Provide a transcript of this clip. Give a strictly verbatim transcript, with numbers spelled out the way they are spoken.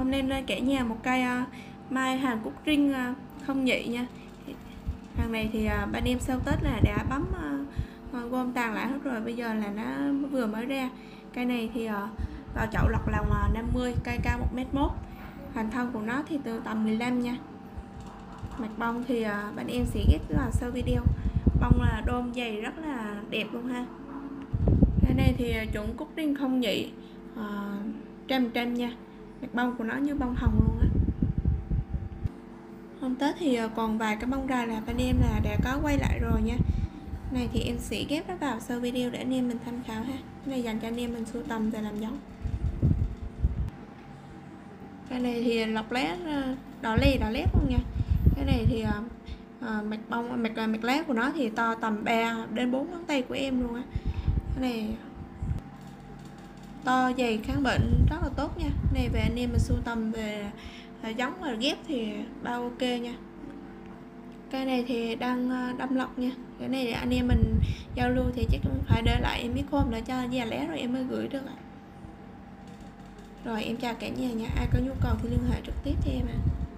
Bông lên cả nhà một cây uh, mai Hàn Quốc Trinh uh, không nhị nha. Hàng này thì uh, ban em sau Tết là đã bấm uh, gom tàn lại hết rồi, bây giờ là nó vừa mới ra. Cây này thì uh, vào chậu lọc lòng uh, năm mươi, cây cao một mét một. Hành thân của nó thì từ tầm mười lăm nha. Mặt bông thì uh, bạn em sẽ ghép vào sau video. Bông là đôm dày rất là đẹp luôn ha. Cái này thì chuẩn Cúc Trinh không nhị, uh, trăm trăm nha. Mặt bông của nó như bông hồng luôn á. Hôm Tết thì còn vài cái bông rài là bạn em là đã có quay lại rồi nha. Này thì em sẽ ghép nó vào sau video để anh em mình tham khảo ha. Cái này dành cho anh em mình sưu tầm và làm giống. Cái này thì lọc lá đỏ lè đỏ lét luôn nha. Cái này thì uh, mặt bông mặt mặt lá của nó thì to tầm ba đến bốn ngón tay của em luôn á. Cái này to dày kháng bệnh rất là tốt nha. Cái này về anh em mình sưu tầm về giống và ghép thì bao ok nha. Cây này thì đang đâm lọc nha. Cái này để anh em mình giao lưu thì chắc cũng phải để lại em biết hôm để cho già lẻ rồi em mới gửi được ạ. Rồi em chào cả nhà nha. Ai có nhu cầu thì liên hệ trực tiếp cho em ạ. À.